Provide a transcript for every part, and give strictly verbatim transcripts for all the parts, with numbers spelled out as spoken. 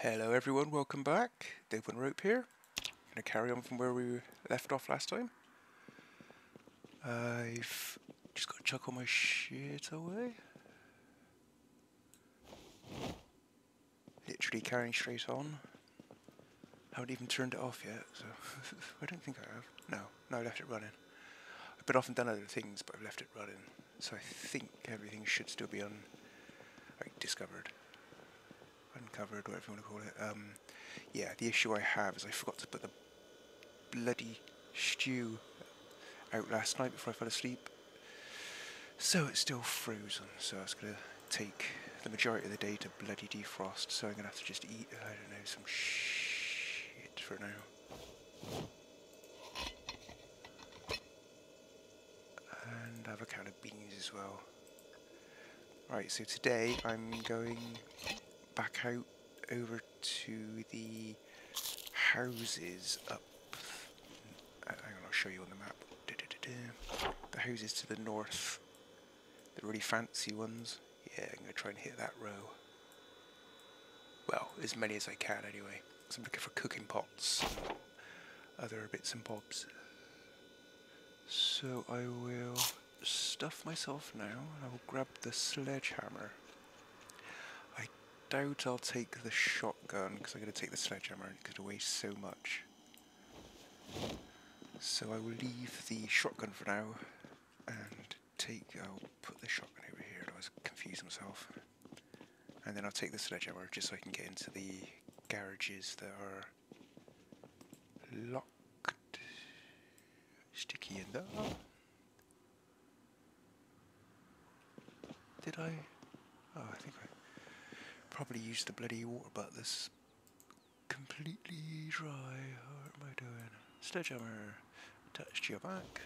Hello everyone, welcome back. Dave on Rope here. Gonna carry on from where we left off last time. I've just got to chuck all my shit away. Literally carrying straight on. Haven't even turned it off yet, so I don't think I have. No, no, I left it running. I've been off and done other things, but I've left it running. So I think everything should still be un like, discovered. Uncovered, whatever you want to call it. Um, yeah, the issue I have is I forgot to put the bloody stew out last night before I fell asleep. So it's still frozen, so it's going to take the majority of the day to bloody defrost, so I'm going to have to just eat, I don't know, some shit for now. And avocado beans as well. Right, so today I'm going back out over to the houses up. Uh, hang on, I'll show you on the map. Da, da, da, da. The houses to the north, the really fancy ones. Yeah, I'm gonna try and hit that row. Well, as many as I can anyway. So I'm looking for cooking pots and other bits and bobs. So I will stuff myself now, and I will grab the sledgehammer. I doubt I'll take the shotgun because I'm going to take the sledgehammer and it's going to waste so much. So I will leave the shotgun for now and take, I'll put the shotgun over here, I was confusing myself. And then I'll take the sledgehammer just so I can get into the garages that are locked. Sticky in there. Did I? Oh, I think I probably used the bloody water, but this completely dry. What am I doing? Sledgehammer attached to your back.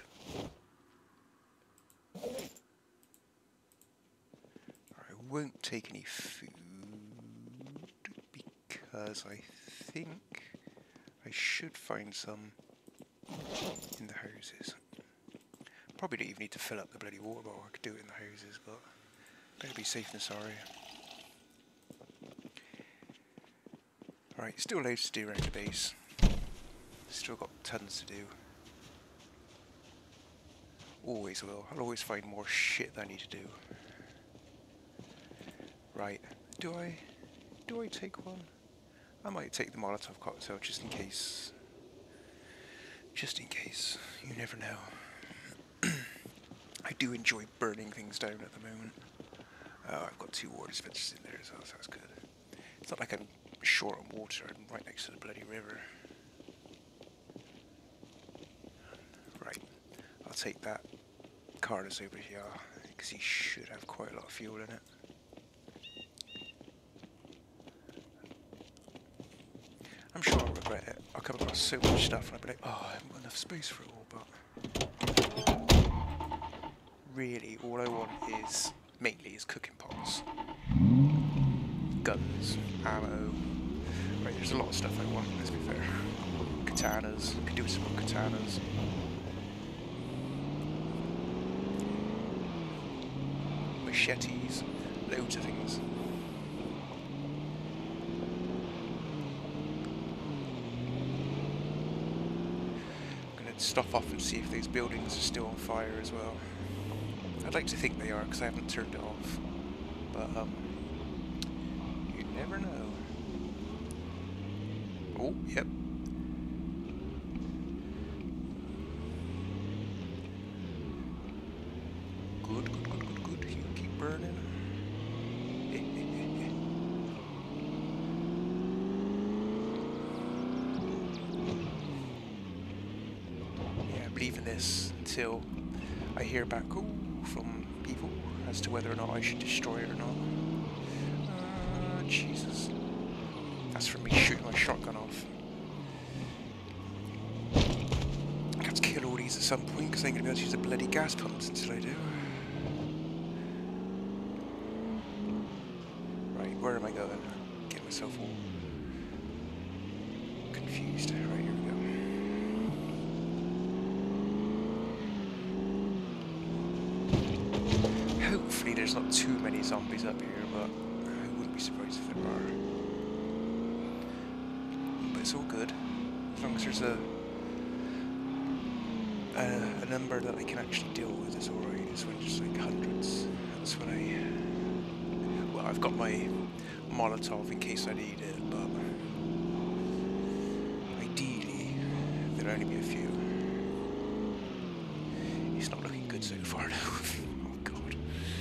I won't take any food because I think I should find some in the houses. Probably don't even need to fill up the bloody water bottle. I could do it in the houses, but better be safe than sorry. Right, still loads to do around the base. Still got tons to do. Always will. I'll always find more shit that I need to do. Right, do I do I take one? I might take the Molotov cocktail just in case. Just in case. You never know. I do enjoy burning things down at the moment. Oh, I've got two water dispensers in there as well, so that's good. It's not like I'm short on water, I'm right next to the bloody river. Right, I'll take that Carter's over here, because he should have quite a lot of fuel in it. I'm sure I'll regret it. I'll come across so much stuff and I'll be like, oh, I haven't got enough space for it all, but really all I want is, mainly, is cooking pots. Guns, ammo. Right, there's a lot of stuff I want, let's be fair. Katanas, could do with some more katanas. Machetes, loads of things. I'm going to stop off and see if these buildings are still on fire as well. I'd like to think they are because I haven't turned it off, but um, you never know. Oh, yep. Good, good, good, good, good. You keep burning. Eh, eh, eh, eh. Yeah, I believe in this until I hear back ooh, from people as to whether or not I should destroy it or not. Uh, Jesus. That's from me shooting my shotgun off. I have to kill all these at some point because I ain't going to be able to use the bloody gas pumps until I do. Right, where am I going? Get myself all confused. Right, here we go. Hopefully there's not too many zombies up here, but I wouldn't be surprised if there are. it's all good. As long as there's a, a, a number that I can actually deal with, it's alright. It's when just like hundreds. That's when I... Well, I've got my Molotov in case I need it, but... Ideally, there'll only be a few. It's not looking good so far now. Oh god.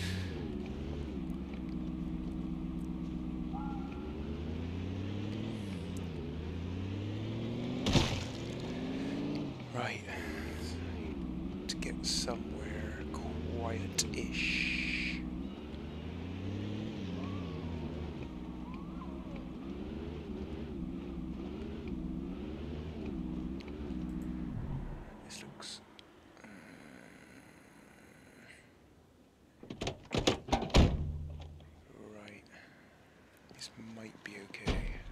Right. To get somewhere quiet-ish. This looks... Right. This might be okay.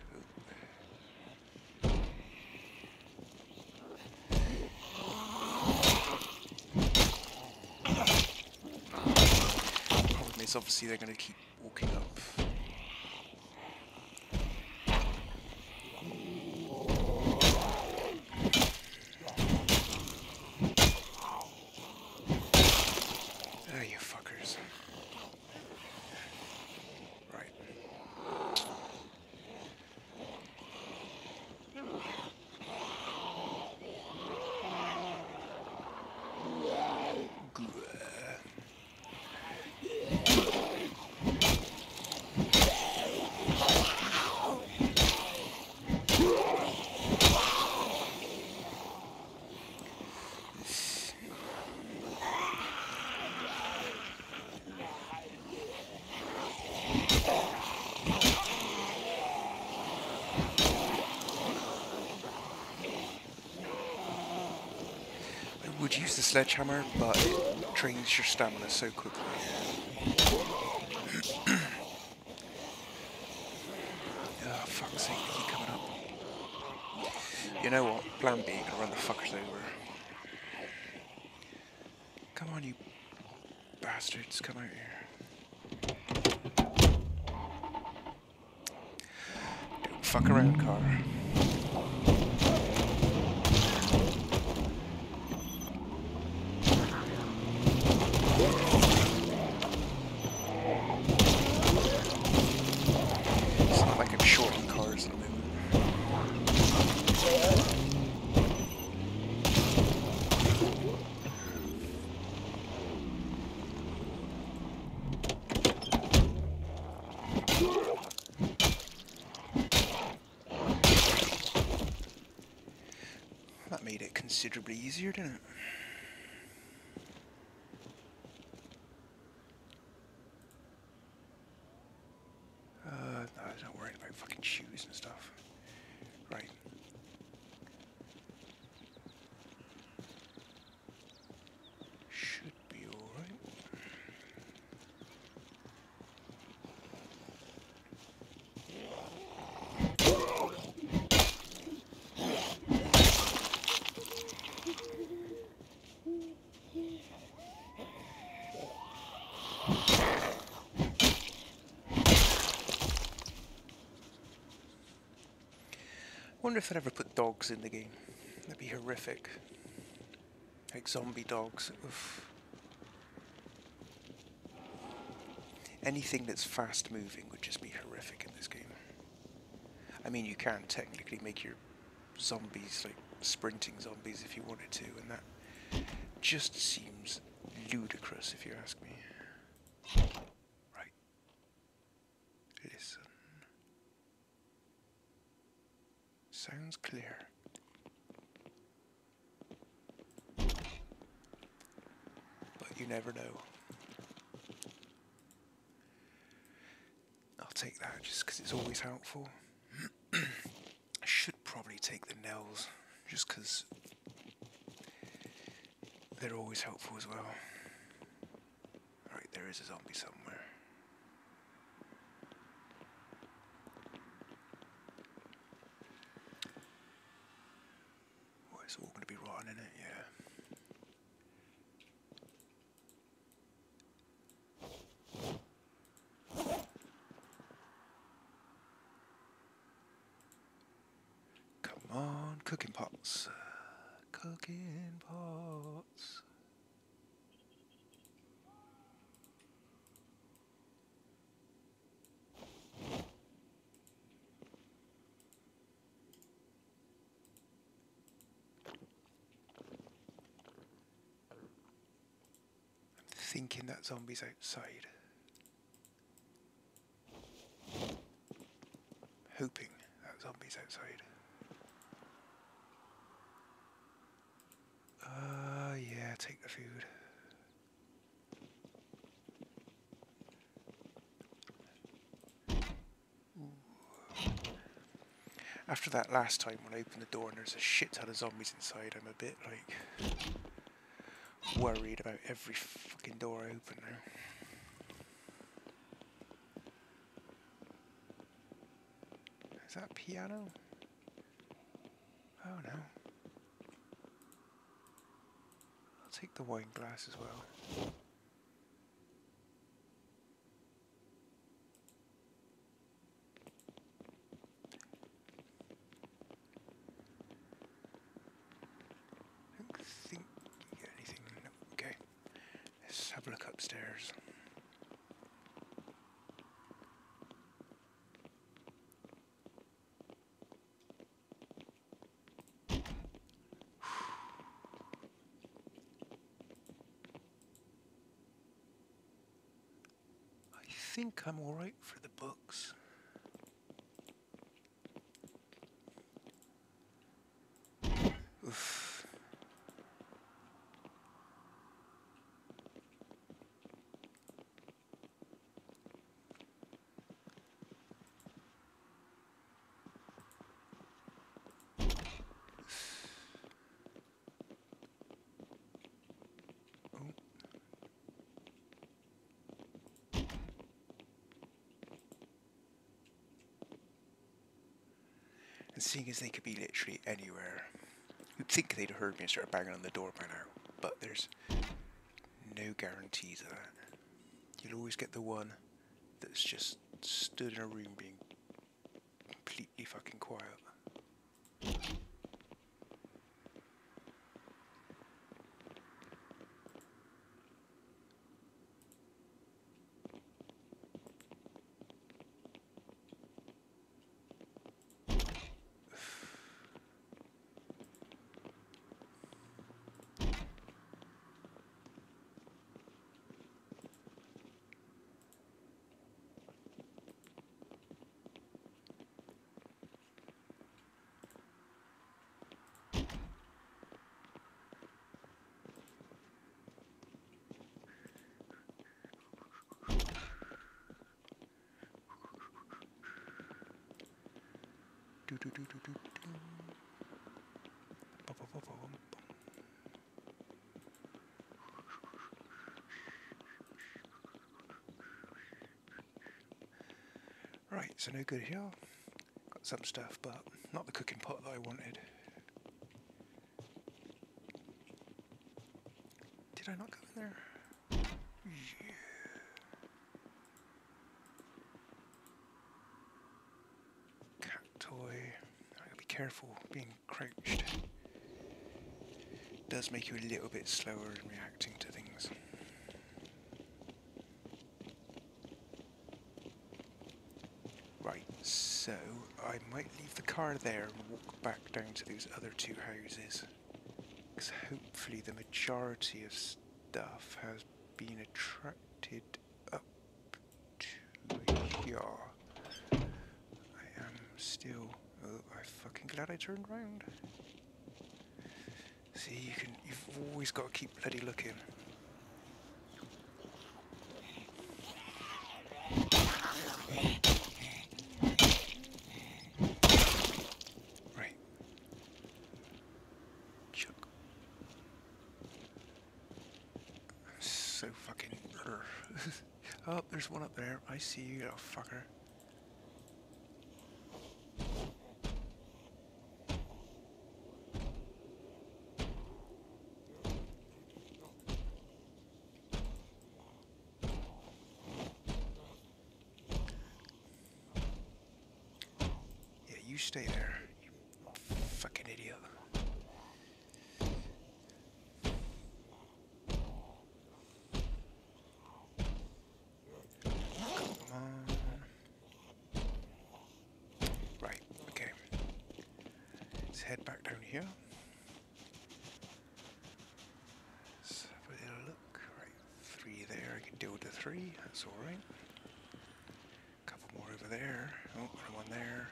Problem is, obviously, they're going to keep walking up. There you fuckers. Right. Would use the sledgehammer, but it drains your stamina so quickly. Oh, fuck's sake, they keep coming up. You know what? Plan B, gonna run the fuckers over. Come on, you bastards, come out here. Don't fuck around, car. That made it considerably easier, didn't it? Uh, no, I'm not worried about fucking shoes and stuff. Right. Should be alright. I wonder if they'd ever put dogs in the game. That'd be horrific. Like zombie dogs. Oof. Anything that's fast moving would just be horrific in this game. I mean, you can technically make your zombies like sprinting zombies if you wanted to, and that just seems ludicrous if you ask me. Right. Listen. Sounds clear. But you never know. I'll take that just because it's always helpful. I should probably take the nails just because they're always helpful as well. Alright, there is a zombie somewhere. Oh, it's all going to be rotten in it, yeah. on, cooking pots. Cooking pots. I'm thinking that zombie's outside. Hoping that zombie's outside. Uh, yeah, take the food. Ooh. After that last time when I opened the door and there's a shit ton of zombies inside, I'm a bit like worried about every fucking door I open now. Is that piano? Oh no. I'll take the wine glass as well. I don't think you get anything. No. Okay. Let's have a look upstairs. I think I'm alright for the books. Oof. And seeing as they could be literally anywhere, you'd think they'd have heard me and started banging on the door by now, but there's no guarantees of that. You'll always get the one that's just stood in a room being completely fucking quiet. Do do do do do do. Bum, bum, bum, bum, bum. Right, so no good here. Got some stuff, but not the cooking pot that I wanted. Did I not go in there? Yeah. Cat toy. I gotta be careful being crouched. Does make you a little bit slower in reacting to things. Right, so I might leave the car there and walk back down to those other two houses. Because hopefully the majority of stuff has been attracted up to here. I am still... Oh, I'm fucking glad I turned round. See, you can, you've always got to keep bloody looking. Right. Chuck. I'm so fucking... Oh, there's one up there. I see you, little fucker. You stay there, you Fucking idiot. Come on. Right, okay. Let's head back down here. Let's have a little look. Right, three there. I can deal with the three. That's alright. A couple more over there. Oh, another one there.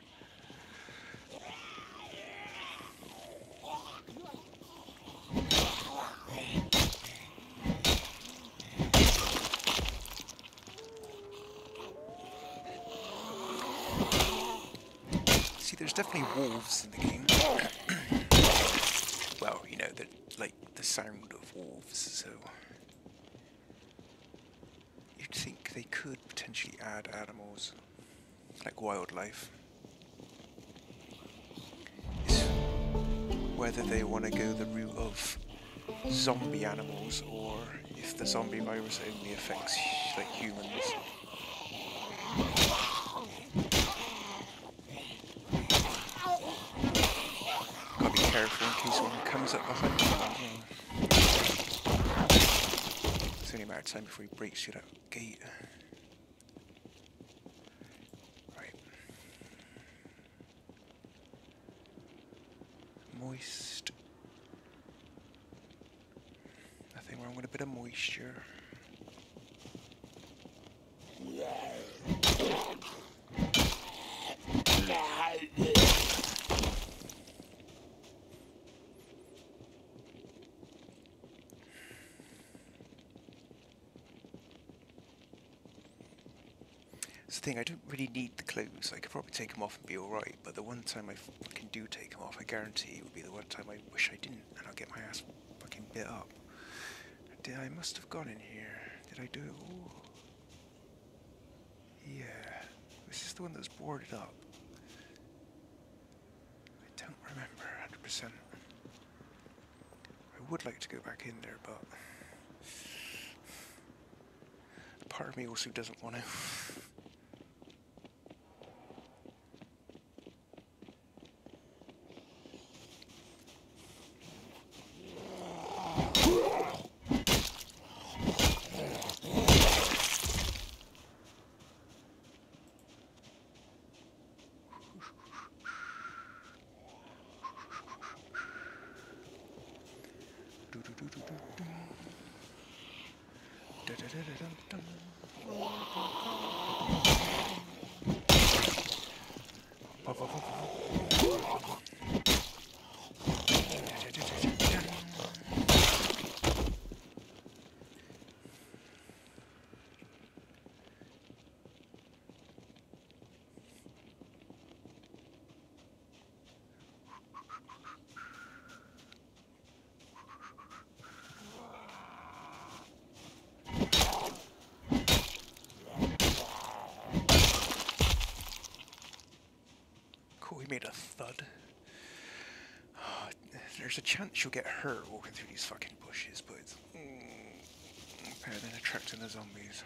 See, there's definitely wolves in the game. Well, you know, the, like, the sound of wolves, so... You'd think they could potentially add animals, like wildlife. It's whether they want to go the route of zombie animals, or if the zombie virus only affects, like, humans. Gotta be careful in case one comes up behind you. It's only a matter of time before he breaks through that gate. Right. Moist. Nothing wrong with a bit of moisture. That's the thing, I don't really need the clothes. I could probably take them off and be alright, but the one time I fucking do take them off, I guarantee it would be the one time I wish I didn't, and I'll get my ass fucking bit up. Did I must have gone in here? Did I do it all? Yeah. This is the one that's boarded up. I don't remember one hundred percent. I would like to go back in there, but... part of me also doesn't want to. We made a thud. Oh, there's a chance you'll get hurt walking through these fucking bushes, but it's mm, better than attracting the zombies.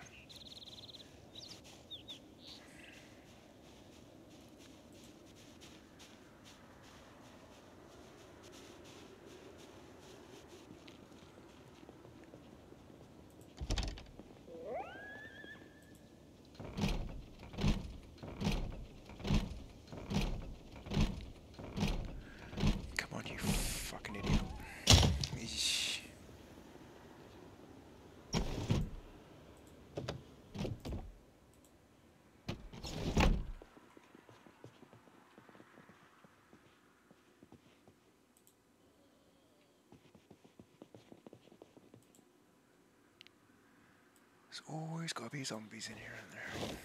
There's always got to be zombies in here, isn't there?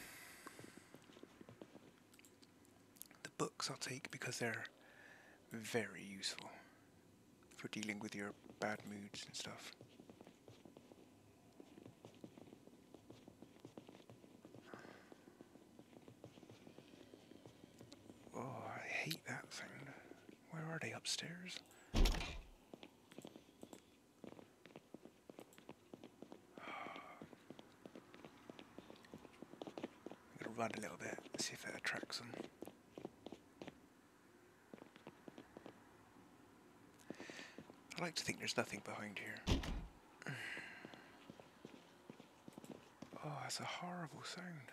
The books I'll take because they're very useful for dealing with your bad moods and stuff. Oh, I hate that thing. Where are they? Upstairs? Run a little bit, see if it attracts them. I like to think there's nothing behind here. Oh, that's a horrible sound.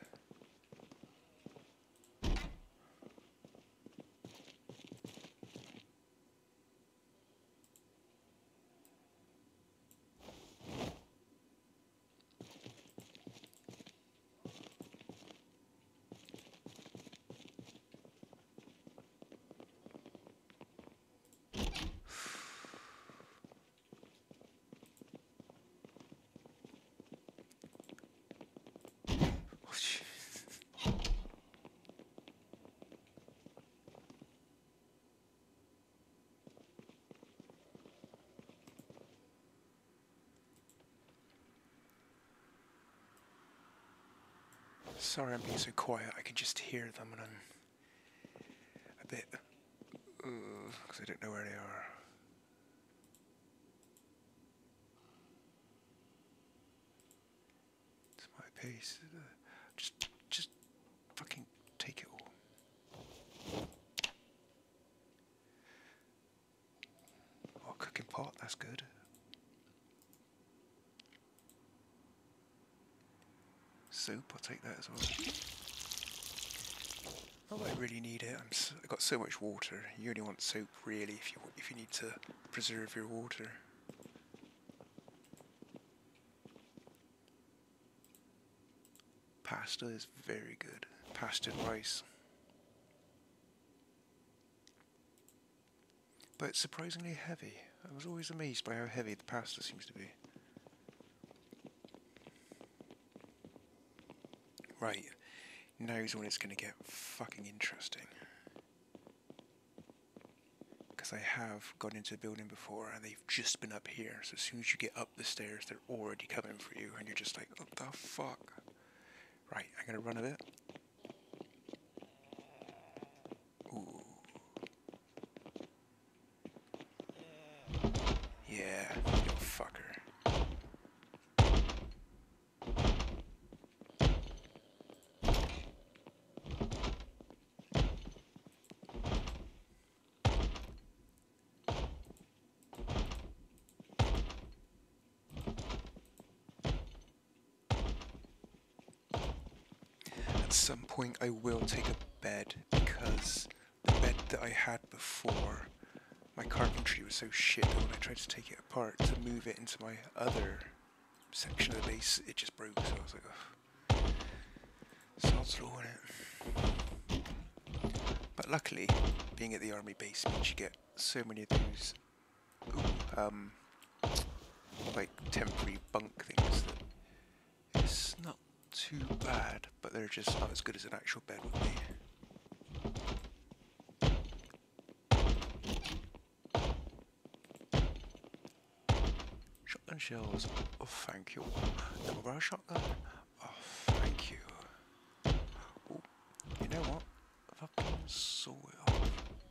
Sorry I'm being so quiet, I can just hear them and I'm a bit, because I don't know where they are. It's my pace. Just, just fucking take it all. Oh, cooking pot, that's good. Soup, I'll take that as well. Not that I really need it. I'm so, I've got so much water. You only want soap really if you if you need to preserve your water. Pasta is very good. Pasta and rice. But it's surprisingly heavy. I was always amazed by how heavy the pasta seems to be. Right, now's when it's going to get fucking interesting. Because I have gone into a building before and they've just been up here, so as soon as you get up the stairs they're already coming for you and you're just like, what the fuck? Right, I'm going to run a bit. Ooh. Yeah, you little fucker. At some point I will take a bed because the bed that I had before, my carpentry was so shit that when I tried to take it apart to move it into my other section of the base, it just broke, so I was like, ugh. Sod's law in it. But luckily, being at the army base means you get so many of those ooh, um, like temporary bunk things that it's not too bad, but they're just not as good as an actual bed would be. Shotgun shells. Oh, thank you. Double barrel shotgun. Oh, thank you. Oh, you know what? Fucking saw it off.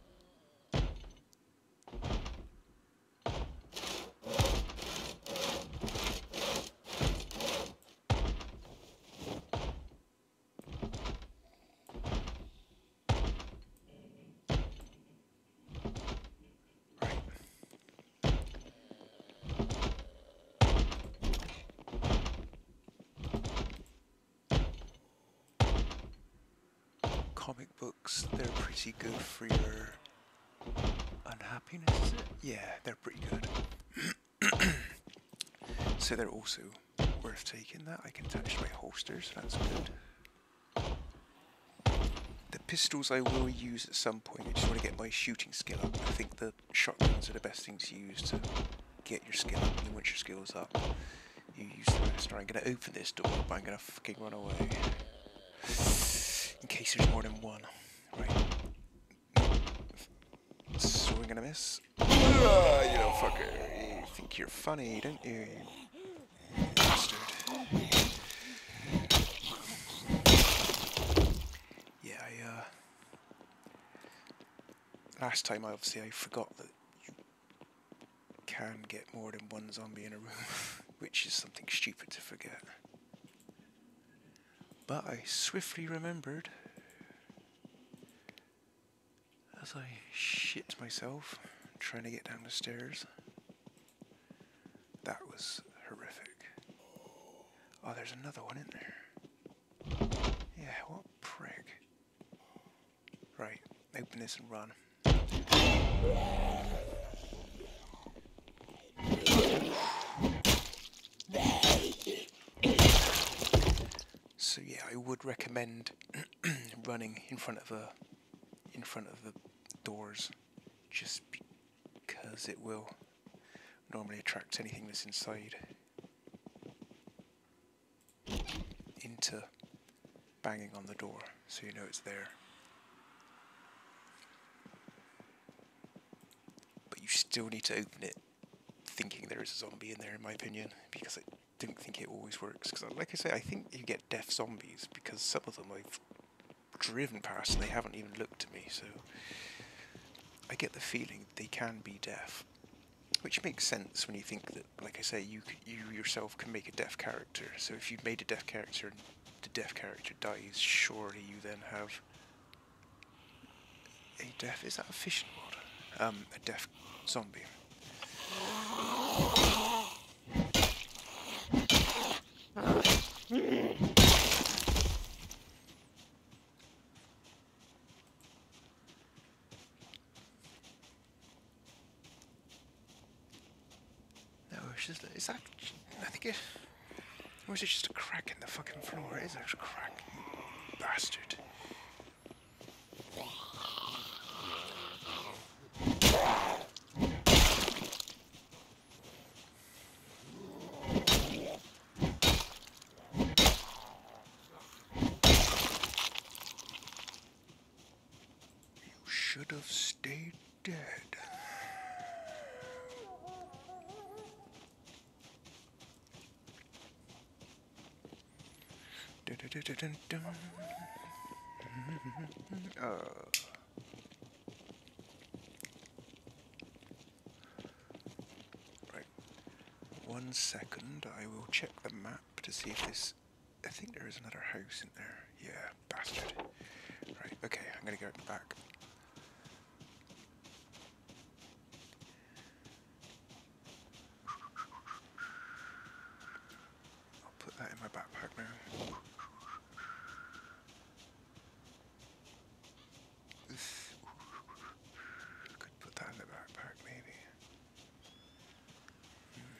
Comic books, they're pretty good for your unhappiness, is it? Yeah, they're pretty good. So they're also worth taking. That I can attach to my holsters, that's good. The pistols I will use at some point. I just want to get my shooting skill up. I think the shotguns are the best thing to use to get your skill up, and then once your skill's up, you use the rest. Or I'm going to open this door, but I'm going to fucking run away. In case there's more than one. Right. So we're gonna miss. Ah, you little fucker. You think you're funny, don't you? You bastard. Yeah, I, uh... last time, obviously, I forgot that you can get more than one zombie in a room, which is something stupid to forget. But I swiftly remembered as I shit myself trying to get down the stairs. That was horrific. Oh, there's another one in there. Yeah, what a prick. Right, open this and run. So yeah, I would recommend running in front of a in front of the doors, just because it will normally attract anything that's inside into banging on the door, so you know it's there. But you still need to open it thinking there is a zombie in there, in my opinion, because I don't think it always works. Because, like I say, I think you get deaf zombies because some of them I've driven past and they haven't even looked at me, so I get the feeling they can be deaf. Which makes sense when you think that, like I say, you you yourself can make a deaf character. So if you've made a deaf character and the deaf character dies, surely you then have a deaf... Is that a fishing rod? Um, a deaf zombie. No, it's just... Is that... I think it... Or is it just a crack in the fucking floor? It is a crack. Bastard. You should have stayed dead. Uh. Right. One second, I will check the map to see if this... I think there is another house in there. Yeah, bastard. Right, okay, I'm gonna go out the back. I'll put that in my backpack now. Could put that in the backpack, maybe. Hmm.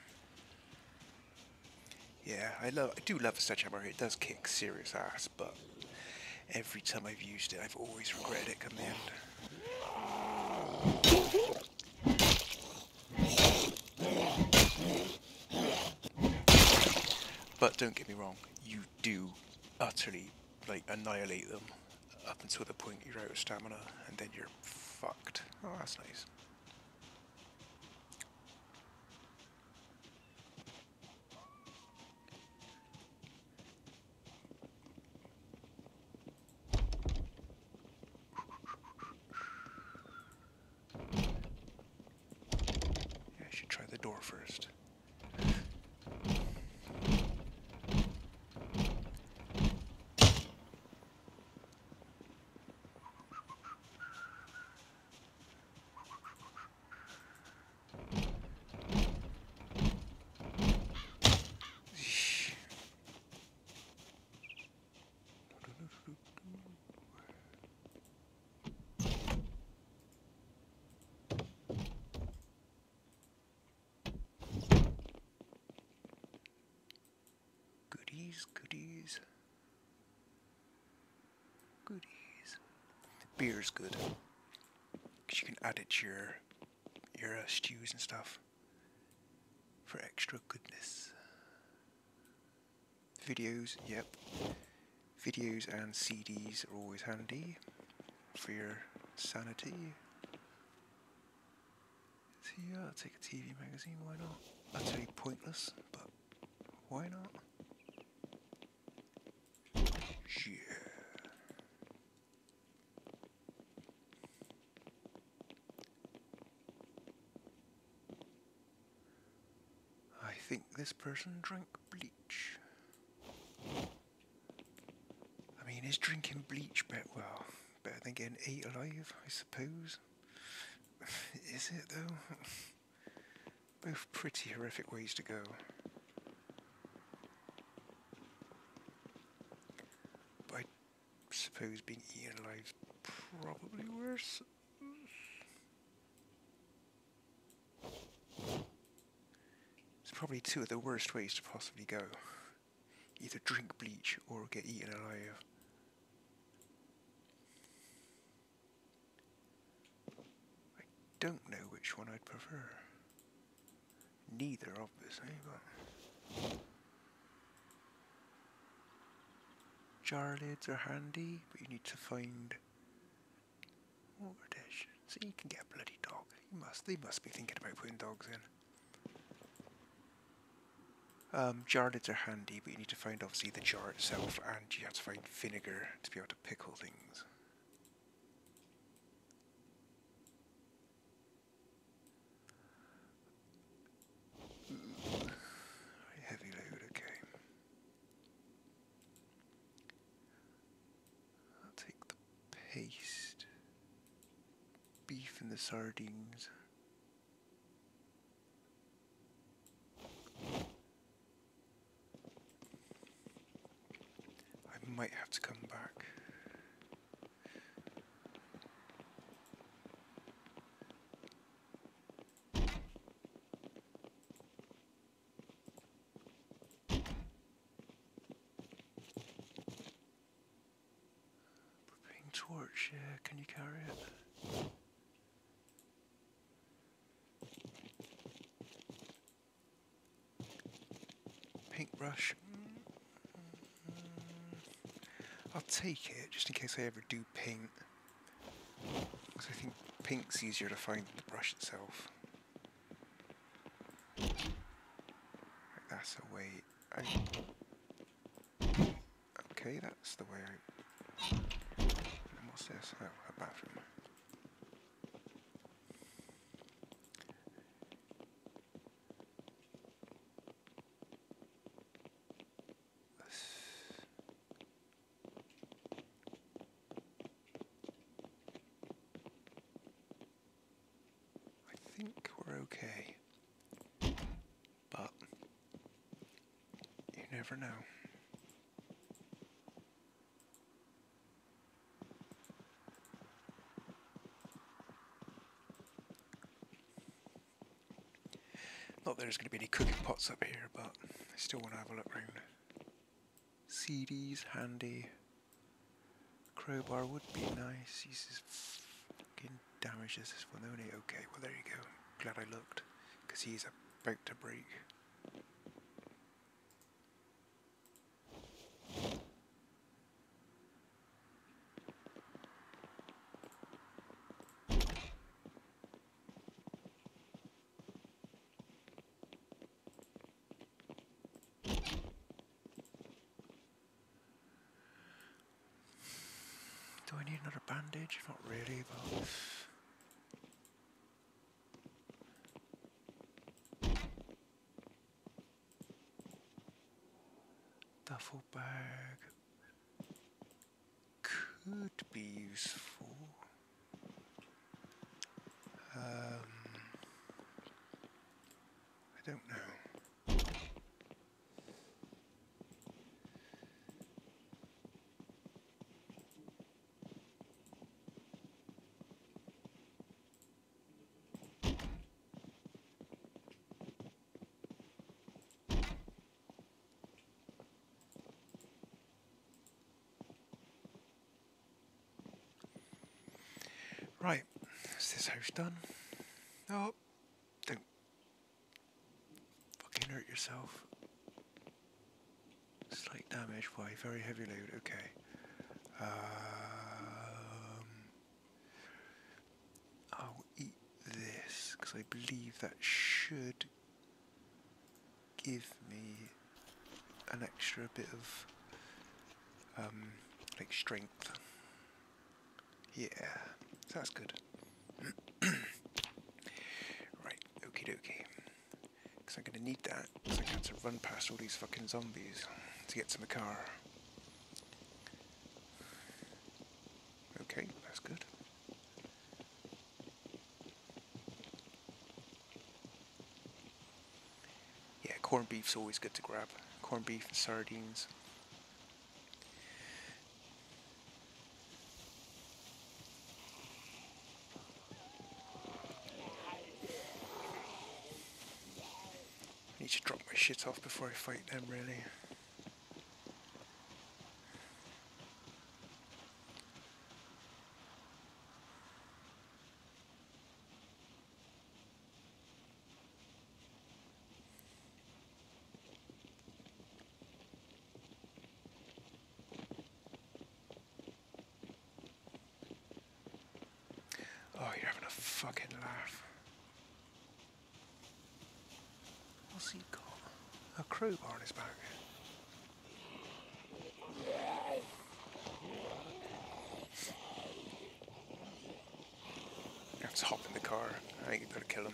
Yeah, I love. I do love the sledgehammer. It does kick serious ass, but every time I've used it, I've always regretted it come the end. But don't get me wrong, you do utterly like annihilate them up until the point you're out of stamina, and then you're fucked. Oh, that's nice. Yeah, I should try the door first. Goodies, goodies, goodies. Beer's good, because you can add it to your, your uh, stews and stuff for extra goodness. Videos, yep. Videos and C Ds are always handy for your sanity. So yeah, I'll take a T V magazine, why not? Utterly pointless, but why not? Yeah. I think this person drank bleach. I mean, is drinking bleach better? Well, better than getting ate alive, I suppose. Is it though? Both pretty horrific ways to go. But I suppose being eaten alive is probably worse. It's probably two of the worst ways to possibly go. Either drink bleach or get eaten alive. I don't know which one I'd prefer. Neither, obviously, but... Jar lids are handy, but you need to find water dish. So you can get a bloody dog. You must. They must be thinking about putting dogs in. Um, jar lids are handy, but you need to find obviously the jar itself, and you have to find vinegar to be able to pickle things. Ooh, heavy load. Okay. I'll take the paste, beef and the sardines. I might have to come back. Propane torch, yeah, can you carry it? Paintbrush. I'll take it, just in case I ever do paint. Because I think paint's easier to find than the brush itself. Right, that's a way out. Okay, that's the way out. And what's this? Oh, a bathroom. I think we're okay, but you never know. Not that there's going to be any cooking pots up here, but I still want to have a look round. C Ds, handy. Crowbar would be nice. Jesus fucking damages this one, don't he? Okay, well there you go. Glad I looked, because he's about to break. Do I need another bandage? Not really, but... Duffel bag could be useful. Um, I don't know. Right, is this house done? Oh, don't fucking hurt yourself. Slight damage, why? Very heavy load, okay. Um, I'll eat this, because I believe that should give me an extra bit of, um, like strength. Yeah, so that's good. Right, okie dokie. Because I'm going to need that, because I have to run past all these fucking zombies to get to my car. Okay, that's good. Corned beef's always good to grab. Corned beef and sardines. I need to drop my shit off before I fight them, really. Oh, you're having a fucking laugh. What's he got? A crowbar on his back. Let's hop in the car. I think you better kill him.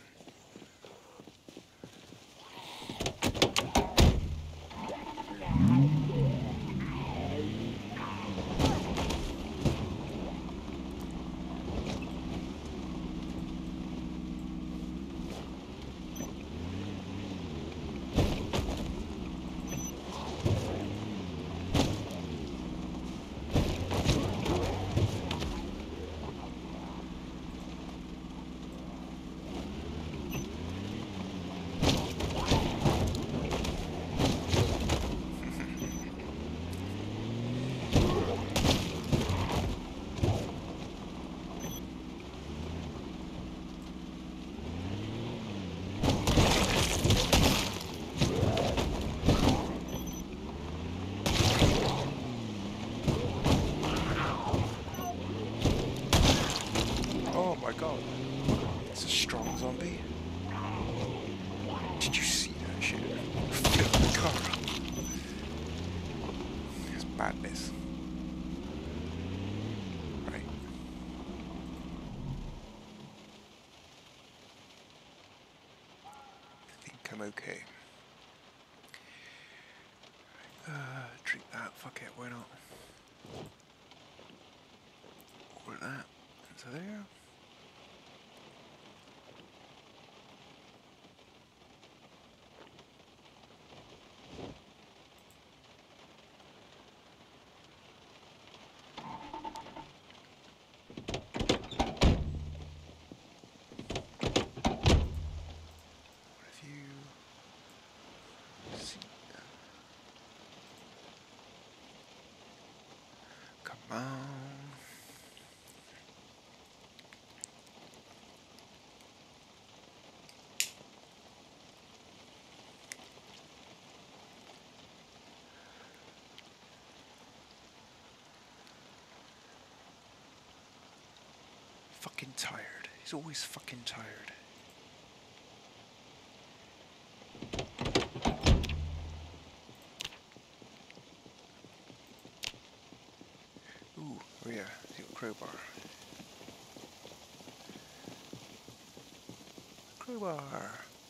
Oh my god, it's a strong zombie. Did you see that shit? Fill the car up. It's badness. Right. I think I'm okay. Uh, drink that, fuck it, why not? Or that, into there. Come on. Fucking tired. He's always fucking tired. Ooh, oh yeah, he's got a crowbar. Crowbar.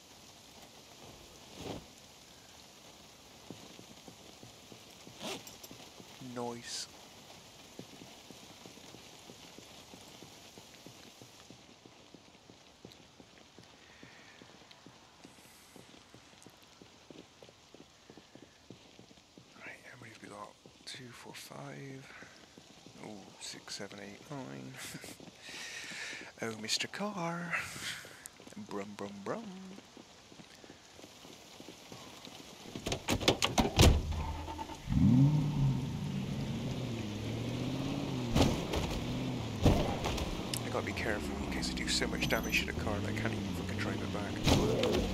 Noise. Right, how many have we got? Two, four, five. Oh, six, seven, eight, nine. Oh, Mister Car. Brum, brum, brum. I gotta be careful in case I do so much damage to the car that I can't even fucking drive it back.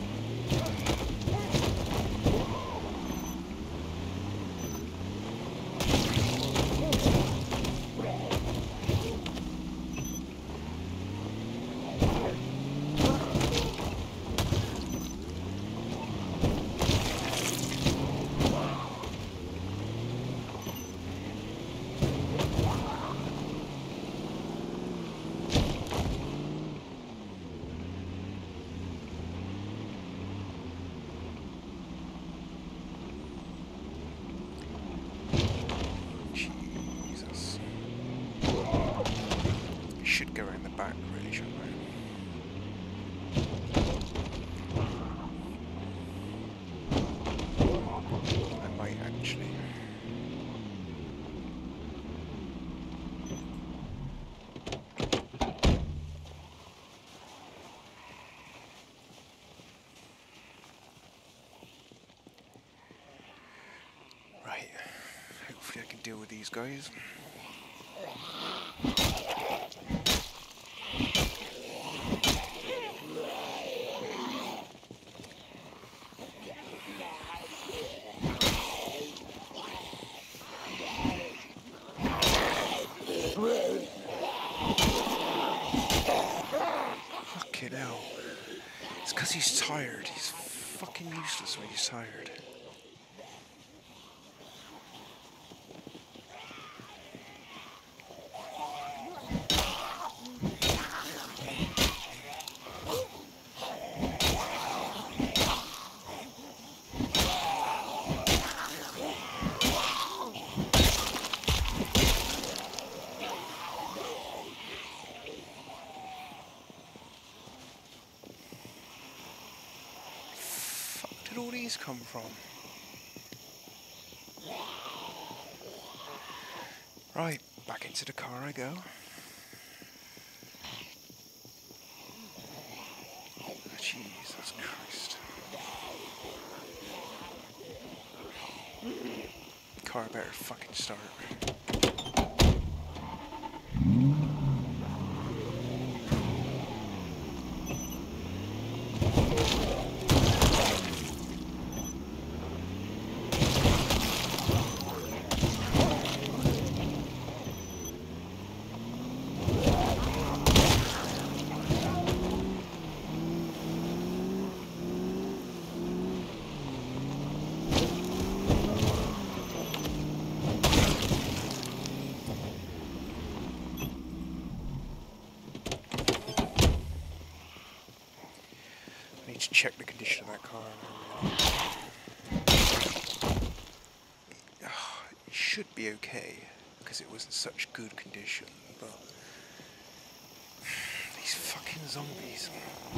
deal with these guys. Fucking hell. It's because he's tired. He's fucking useless when he's tired. Where did all these come from? Right, back into the car I go. Jesus Christ. Car better fucking start. To check the condition of that car. Oh, it should be okay because it was in such good condition, but these fucking zombies.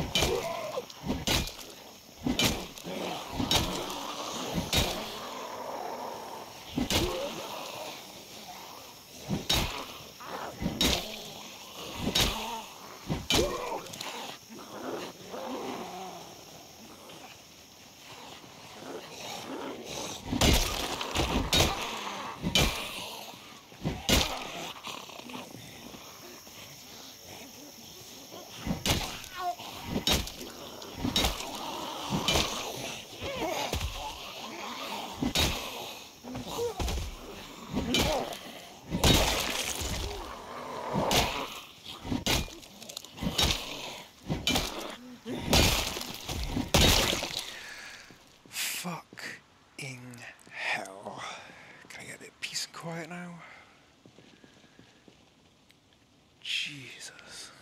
Fucking hell. Can I get a bit of peace and quiet now? Jesus.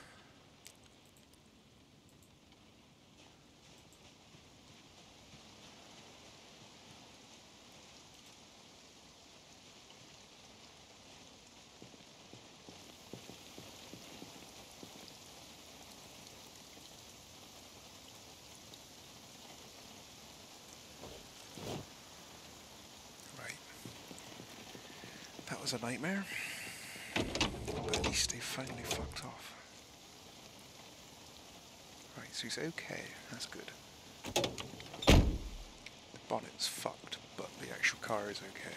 That was a nightmare, but at least they finally fucked off. Right, so he's okay, that's good. The bonnet's fucked, but the actual car is okay.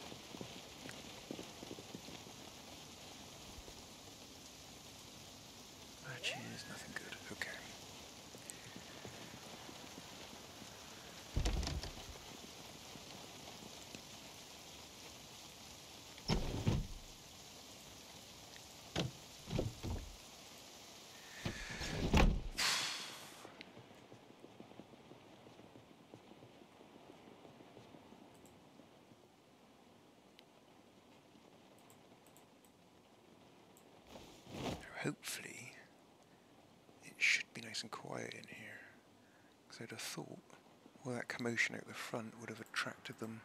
Which is nothing good, okay. Hopefully, it should be nice and quiet in here. Because I'd have thought, well, that commotion out the front would have attracted them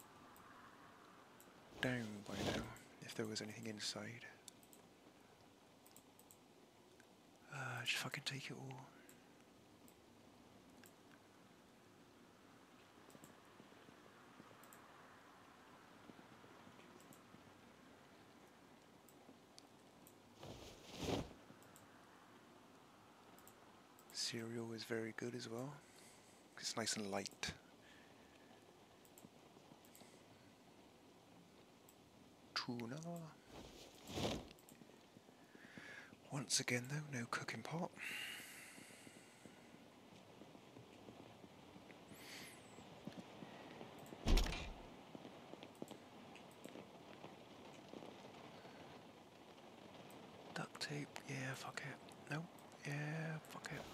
down by now, if there was anything inside. Uh, just fucking take it all. Cereal is very good as well. It's nice and light. tuna. Once again though, no cooking pot. Duct tape, yeah, fuck it. No, yeah, fuck it.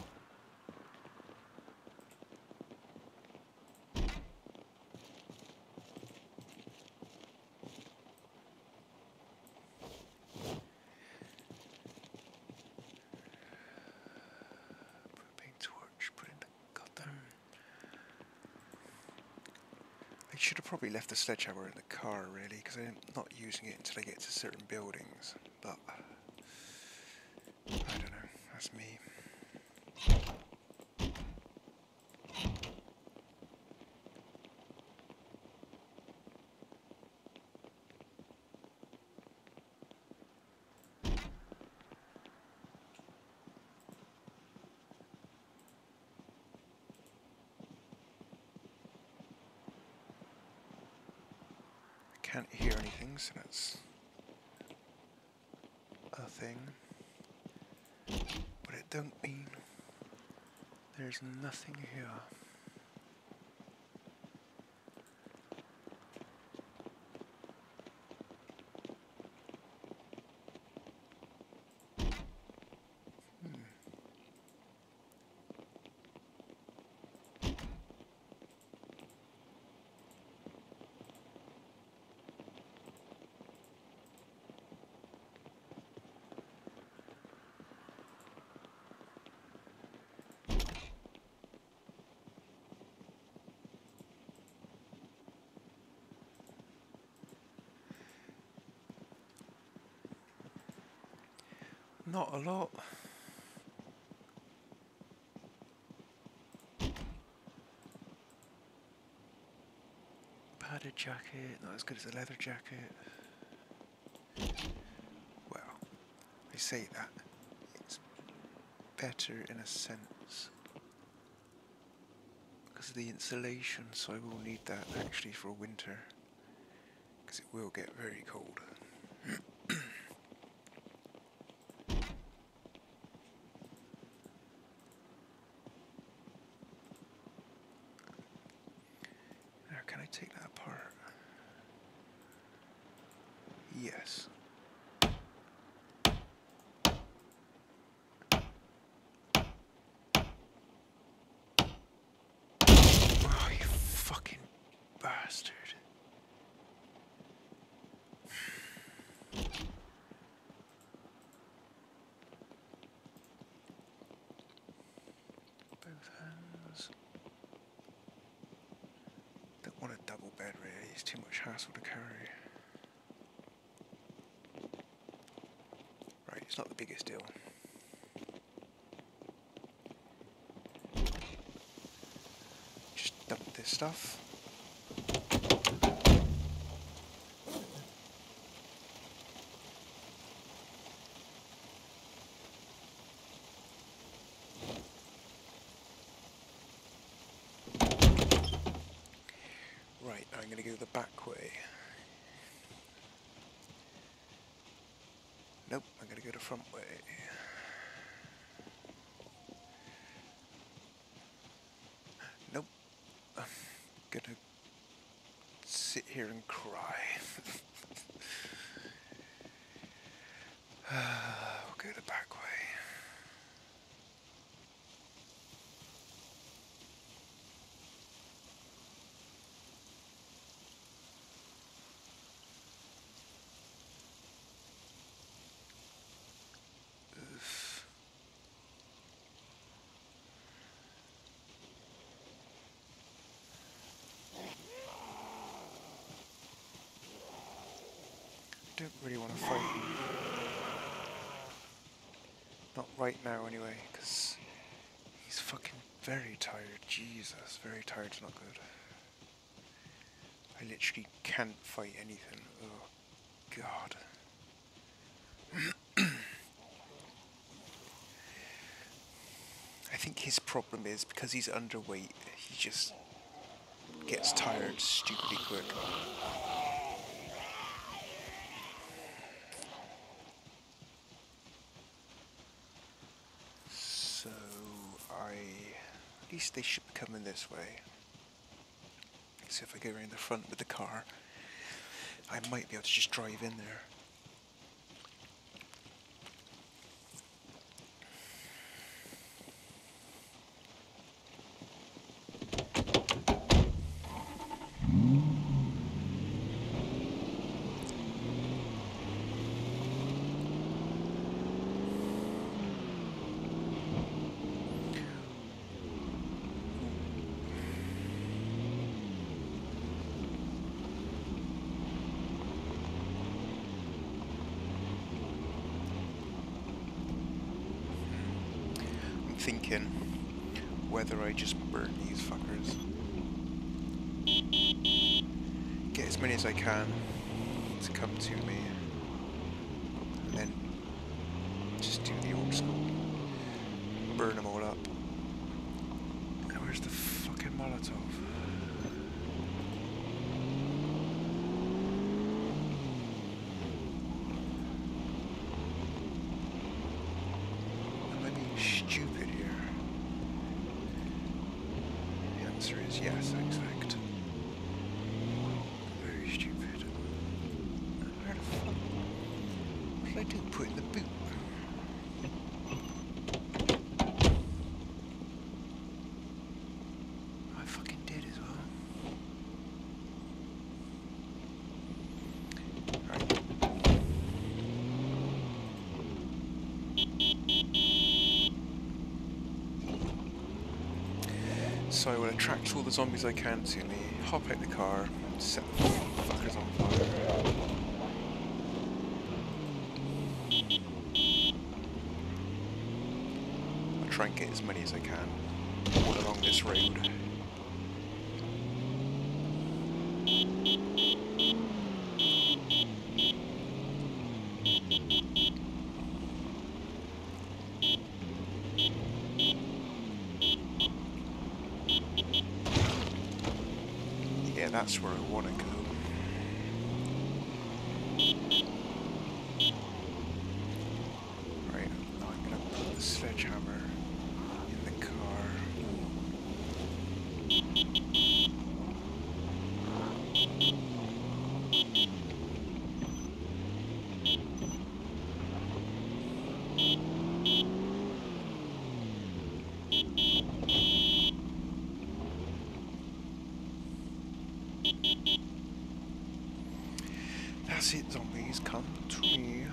I should have probably left the sledgehammer in the car, really, because I'm not using it until I get to certain buildings, but I don't know, that's me. Can't hear anything, so that's a thing. But it don't mean there's nothing here. Not a lot. Padded jacket, not as good as a leather jacket. Well, I say that. It's better in a sense because of the insulation, so I will need that actually for winter because it will get very cold. Can I take that apart? Yes. Oh, you fucking bastard. Both hands. Don't want a double bed really, it's too much hassle to carry. Right, it's not the biggest deal. Just dump this stuff. Right, now I'm going to go the back way. Nope, I'm going to go the front way. Nope, I'm going to sit here and cry. We'll go the back way. I don't really want to fight him. Not right now anyway, because he's fucking very tired. Jesus, very tired's not good. I literally can't fight anything. Oh, God. I think his problem is because he's underweight, he just gets tired stupidly quick. At least they should be coming this way. So if I go around the front with the car, I might be able to just drive in there. Thinking whether I just burn these fuckers. Get as many as I can to come to me, and then just do the old school. Burn them all up. Now where's the fucking Molotov? Stupid here. The answer is yes, I expect. Very stupid. Where the fuck? What did I do? Put in the boot. I fucking did as well. Right. So I will attract all the zombies I can to me, hop out the car, and set the fuckers on fire. I'll try and get as many as I can all along this road. Yeah, that's where I want to go. Right, now I'm going to put the sledgehammer in the car. That's it, zombies, come to me.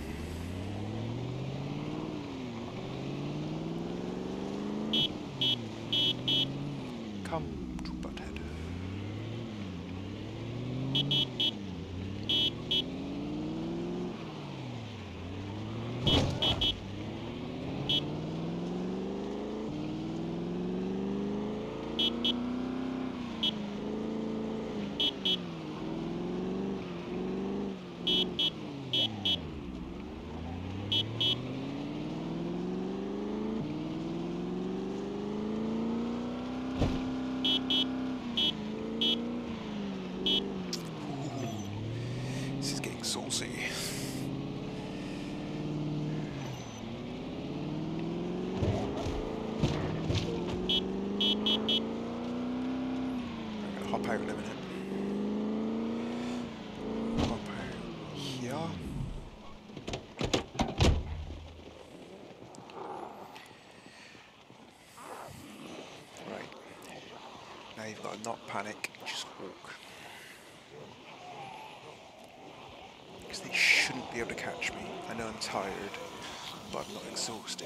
Come to Butthead. This is getting saucy. I'm gonna hop out in a minute. Hop out here. Right. Now you've got to not panic, just walk. Because they shouldn't be able to catch me. I know I'm tired, but I'm not exhausted.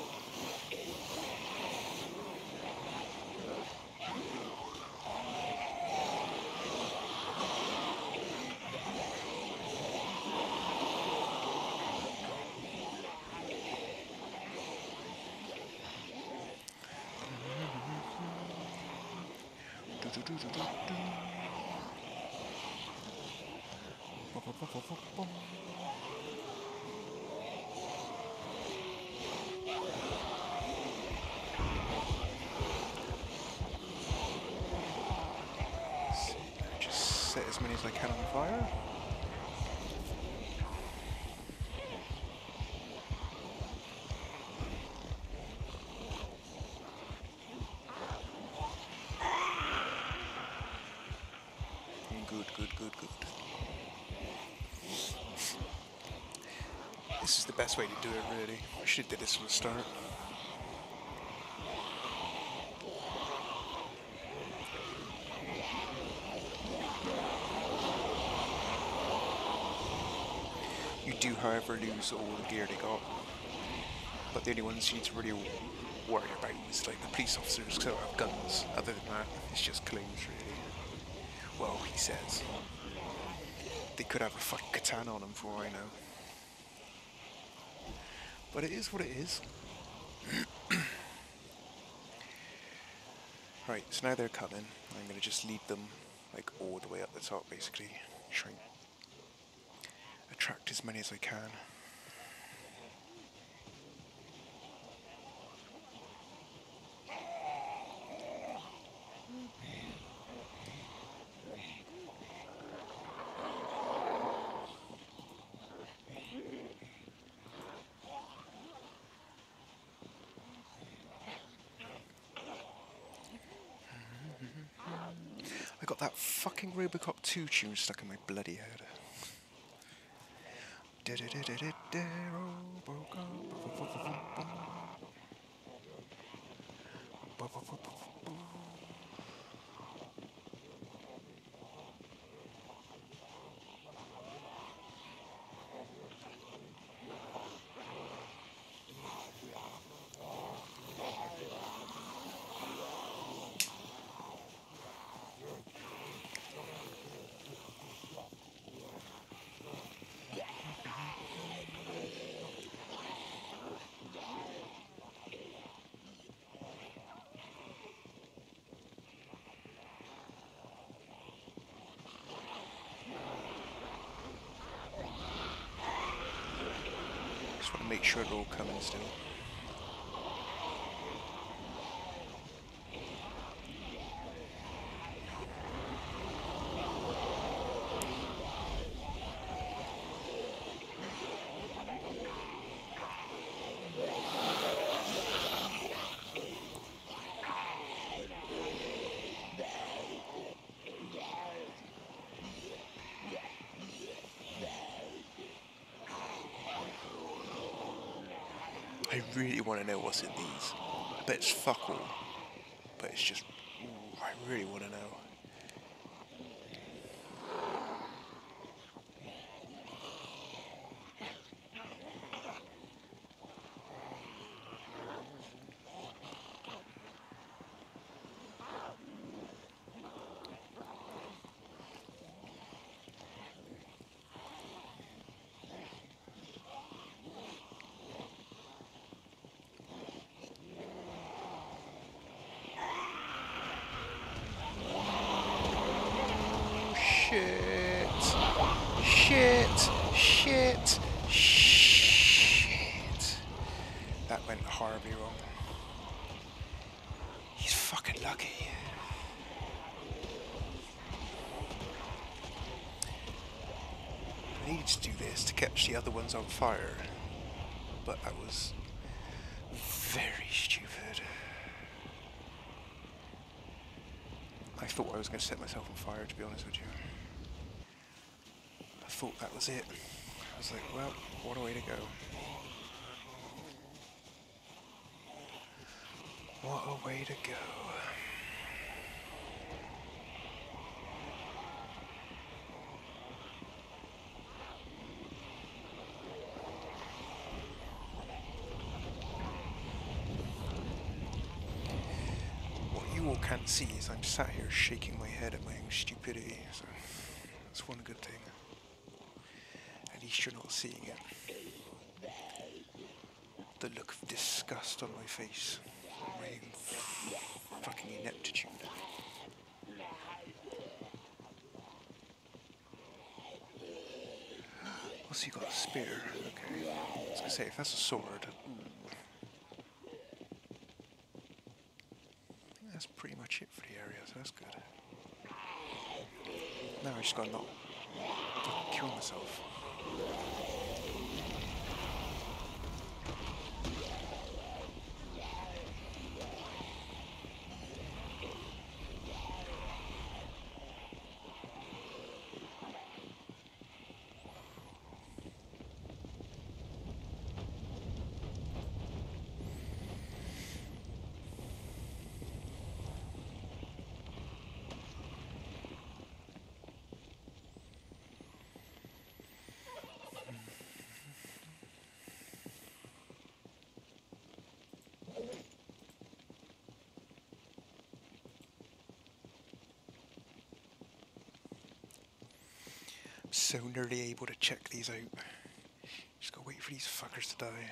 Just set as many as I can on fire. This is the best way to do it, really. I should have did this from the start. You do, however, lose all the gear they got. But the only ones you need to really worry about is like the police officers, because they don't have guns. Other than that, it's just clothes, really. Well, he says. They could have a fucking katana on them for all I know. But it is what it is. Right, so now they're coming. I'm going to just lead them like all the way up the top, basically. Try and attract as many as I can. I got that fucking Robocop two tune stuck in my bloody head. Just want to make sure they're all coming still. I really want to know what's in these. I bet it's fuck all, but it's just, ooh, I really want to know. Shit, shit, shit. That went horribly wrong. He's fucking lucky. I needed to do this to catch the other ones on fire, but I was very stupid. I thought I was going to set myself on fire, to be honest with you. I thought that was it. I was like, well, what a way to go. What a way to go. What you all can't see is I'm sat here shaking my head at my own stupidity, so that's one good thing. At least you're not seeing it. The look of disgust on my face. My own fucking ineptitude. Also, you got a spear. Okay. I was gonna say, if that's a sword. Ooh. I think that's pretty much it for the area, so that's good. Now I just gotta not kill myself. so nearly able to check these out. Just gotta wait for these fuckers to die.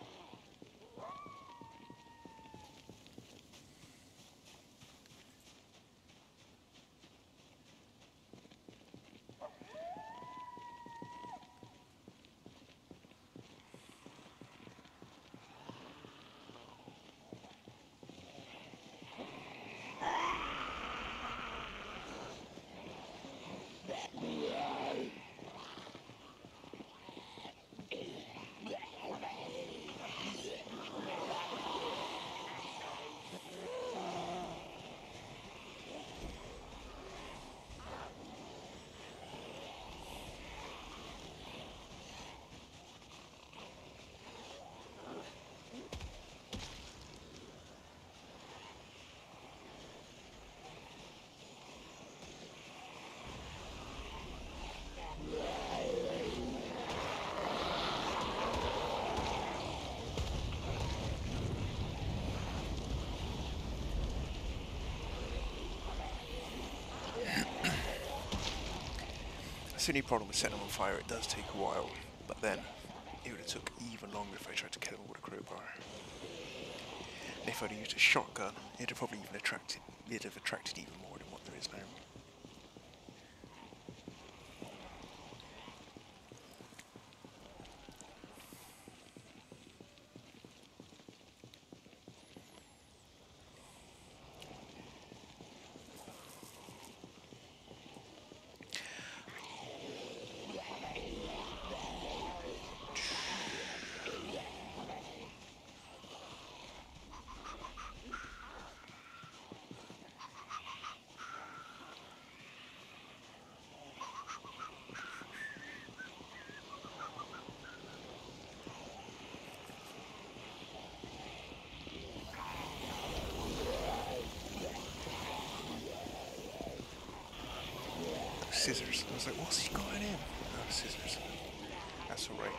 That's the only problem with setting them on fire, it does take a while, but then it would have took even longer if I tried to kill them with a crowbar. And if I'd used a shotgun, it'd have probably even attracted, it'd have attracted even more than what there is now. Scissors. I was like, what's he got in him? Oh, scissors. That's alright.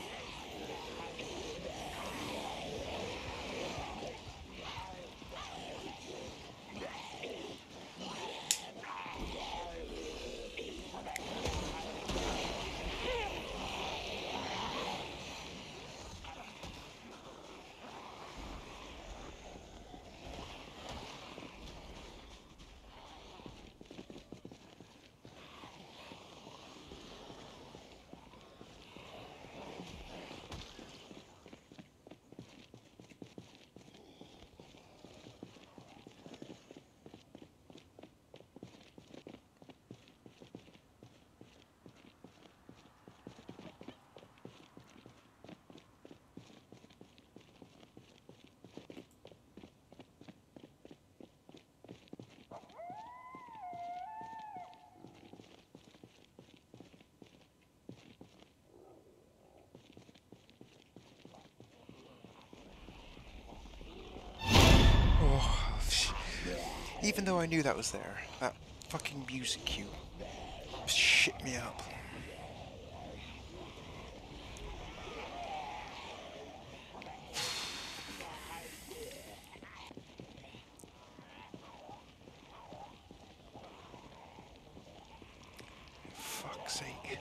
Even though I knew that was there, that fucking music cue shit me up. Fuck's sake.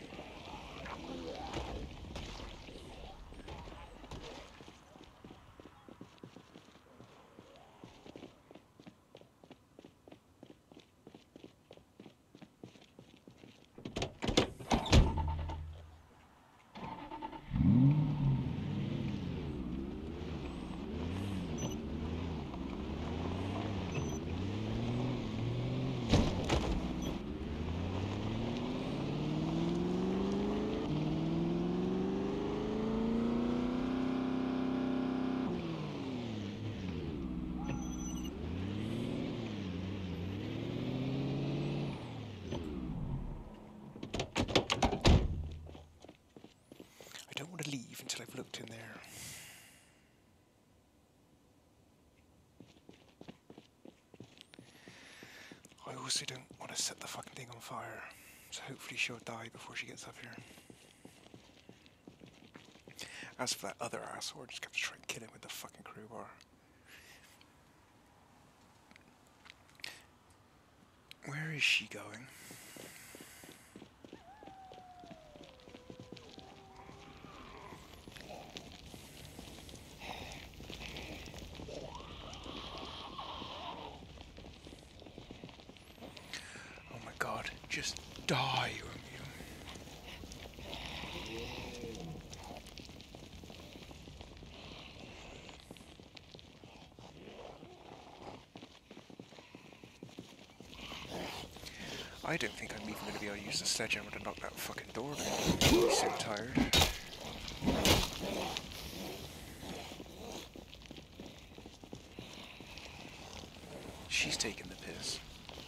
Leave until I've looked in there. I also don't want to set the fucking thing on fire, so hopefully she'll die before she gets up here. As for that other asshole, I just have to try and kill him with the fucking crowbar. Where is she going? Die, won't you? I don't think I'm even going to be able to use the sledgehammer to knock that fucking door down. I'm so tired. She's taking the piss.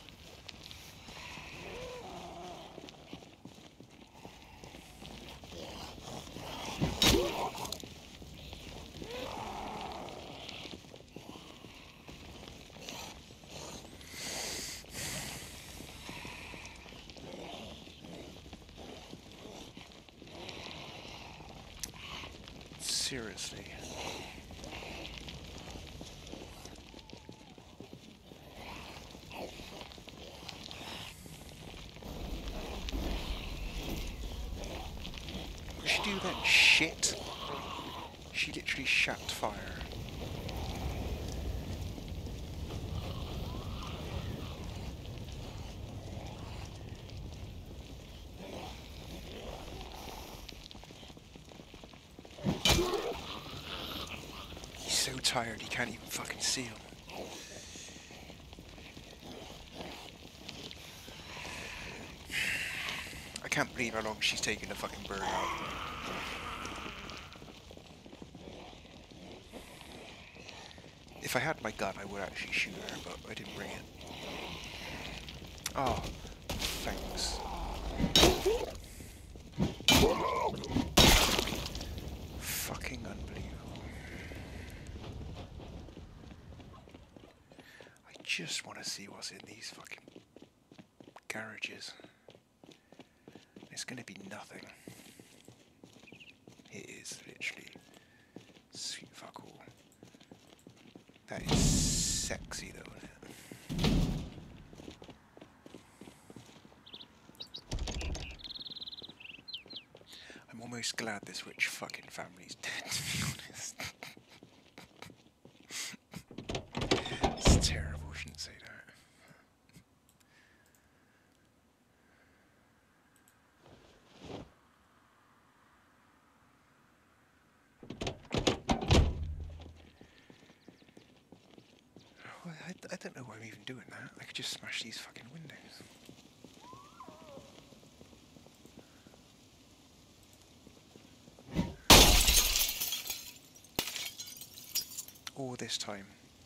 Seriously. What did she do then? Shit! She literally shat fire. He's so tired he can't even fucking see him. I can't believe how long she's taken to fucking burn out. If I had my gun, I would actually shoot her, but I didn't bring it. Oh, thanks. Fucking unbelievable. I just want to see what's in these fucking garages. It's going to be nothing. It is, literally. Sweet fuck all. That is sexy though, isn't it? I'm almost glad this rich fucking family's dead, to be honest. It's terrible, I shouldn't say that. I, I don't know why I'm even doing that. I could just smash these fucking windows. All this time.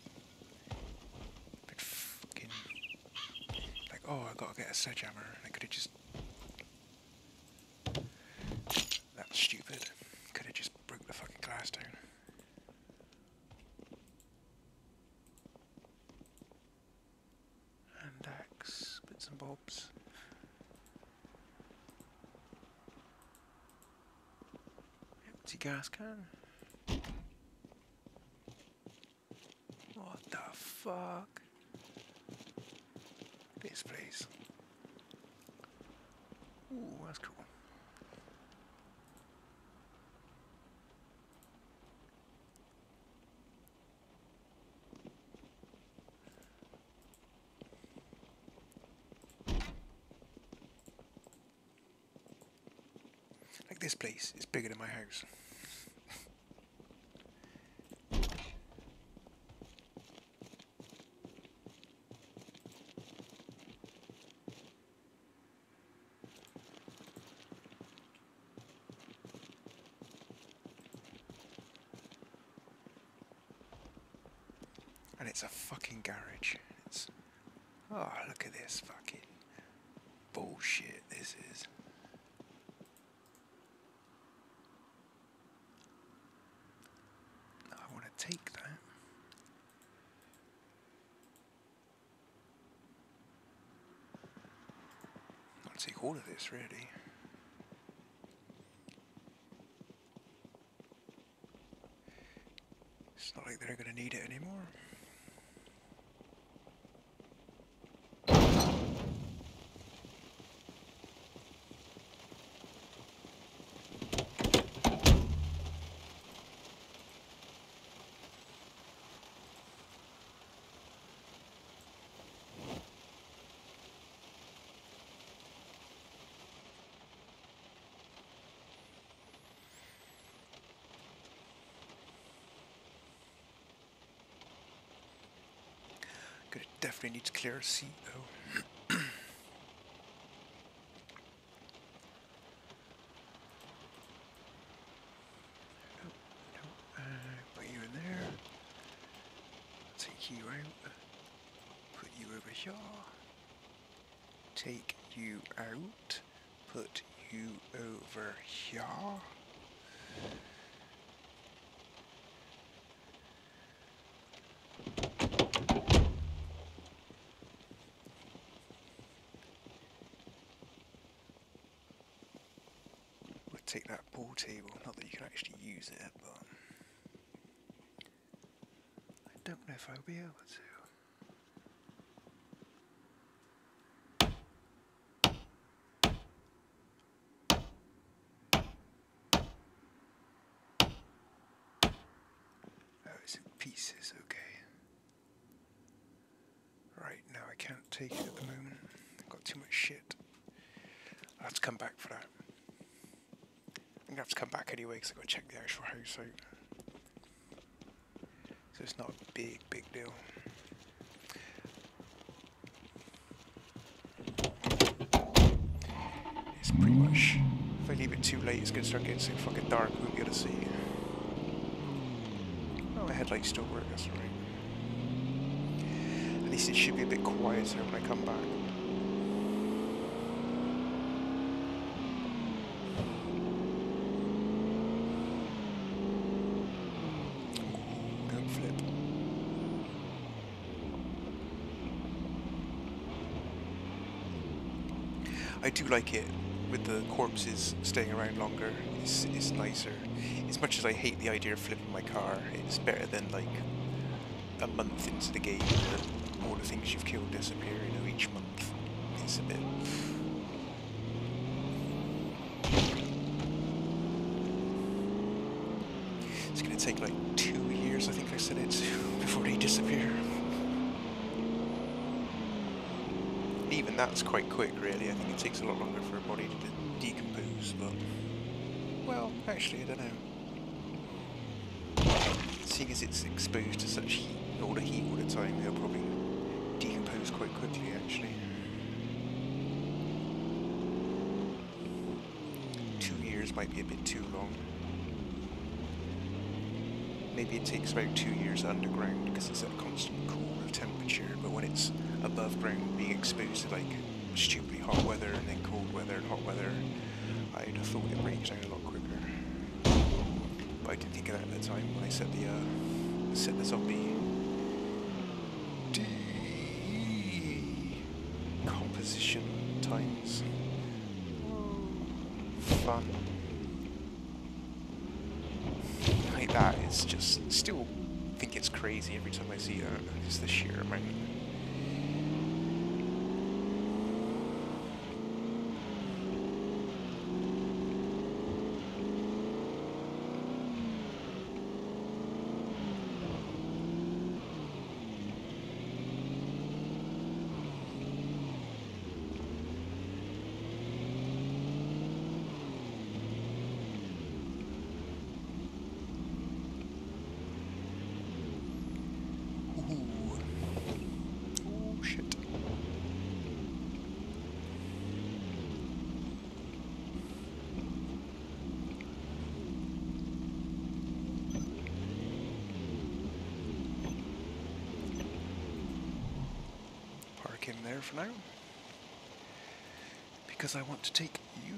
But fucking... Like, oh, I gotta get a sledgehammer. I could have just... That's stupid. Could have just broke the fucking glass down. And axe, bits and bobs. Empty gas can. What the fuck? This place. Ooh, that's cool. Like this place is bigger than my house. And it's a fucking garage. It's... Oh, look at this fucking bullshit this is. I want to take that. I want to take all of this, really. It's not like they're going to need it anymore. Gonna definitely need to clear a seat though. Put you in there. Take you out. Put you over here. Take you out. Put you over here. We'll take that pool table. Not that you can actually use it, but I don't know if I'll be able to. It's in pieces, okay. Right, now I can't take it at the moment. I've got too much shit. I'll have to come back for that. I'm gonna have to come back anyway because I've got to check the actual house out. So it's not a big, big deal. It's pretty much, if I leave it too late, it's gonna start getting so fucking dark we won't be able to see. Oh, my headlights still work, that's alright. At least it should be a bit quieter when I come back. Ooh, don't flip. I do like it with the corpses staying around longer. It's, it's nicer. As much as I hate the idea of flipping my car, it's better than like a month into the game that all the things you've killed disappear, you know, each month. It's a bit... It's gonna take like two years, I think I said it, before they disappear. Even that's quite quick, really. I think it takes a lot longer for a body to de decompose, but... Well, actually, I don't know. Seeing as it's exposed to such heat, all the heat all the time, they'll probably decompose quite quickly, actually. Two years might be a bit too long. Maybe it takes about two years underground because it's at a constant cool temperature, but when it's above ground, being exposed to like stupidly hot weather and then cold weather and hot weather, I'd have thought it breaks down a lot quicker. But I didn't think of that at the time when I set the uh, set the zombie decomposition times. Fun. Like that, it's just still think it's crazy every time I see that. It's the sheer amount. In there for now, because I want to take you.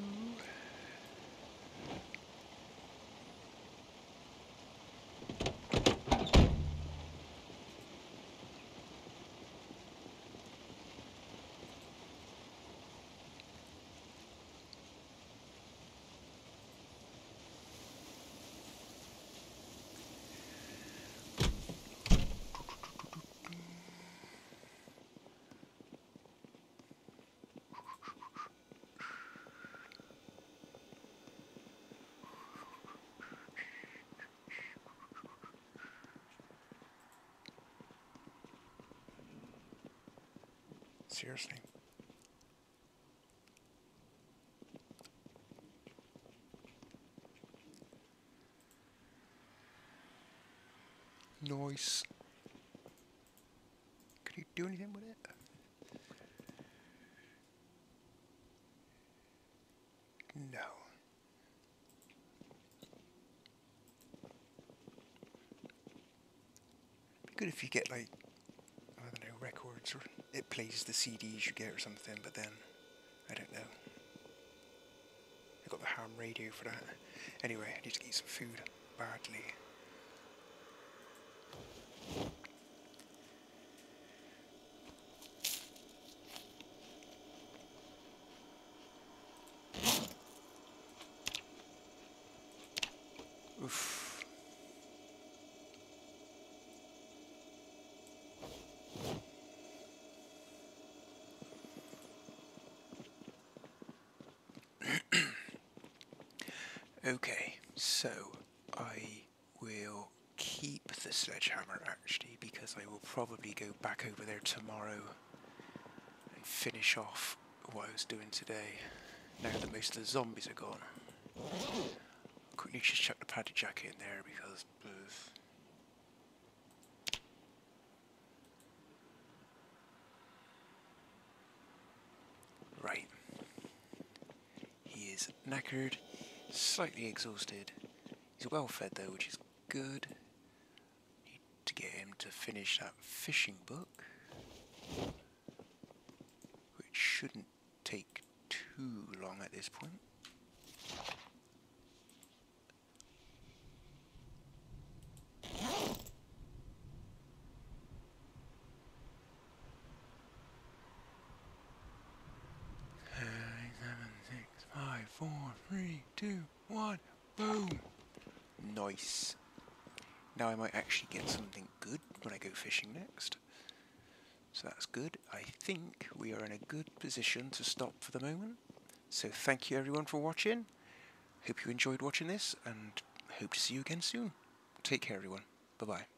Seriously. Nice. actually do anything with it? No. Be good if you get like, I don't know, records, or it plays the C Ds you get or something, but then, I don't know. I got the ham radio for that. Anyway, I need to eat some food badly. Oof. Okay, so I will keep the sledgehammer actually, because I will probably go back over there tomorrow and finish off what I was doing today, now that most of the zombies are gone. Quickly just chuck the padded jacket in there because uh, right. He is knackered, slightly exhausted. He's well fed though, which is good. Need to get him to finish that fishing book, which shouldn't take too long at this point. Five, four, three, two, one, boom! Nice. Now I might actually get something good when I go fishing next. So that's good. I think we are in a good position to stop for the moment. So thank you everyone for watching. Hope you enjoyed watching this and hope to see you again soon. Take care everyone. Bye bye.